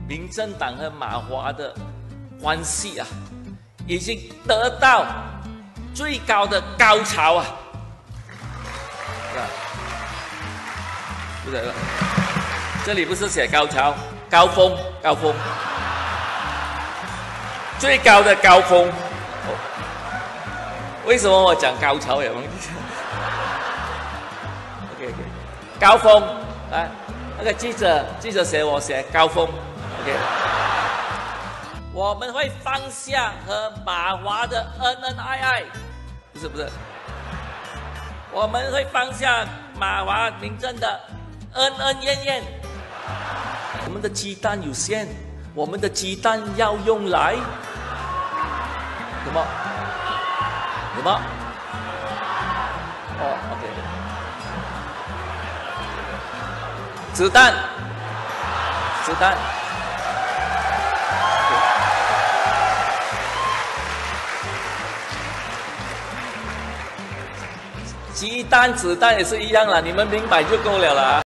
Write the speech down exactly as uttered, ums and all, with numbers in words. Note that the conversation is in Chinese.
民政党和马华的关系啊，已经得到最高的高潮啊！是吧？不对了，这里不是写高潮，高峰，高峰，最高的高峰。为什么我讲高潮也忘记？OK OK， 高峰，来，那个记者记者写我写高峰 ，OK。我们会放下和马华的恩恩爱爱，不是不是，我们会放下马华民政的恩恩怨怨。我们的鸡蛋有限，我们的鸡蛋要用来什么？什么？哦 ，OK。子弹，子弹。鸡蛋、子弹也是一样啦，你们明白就够了啦。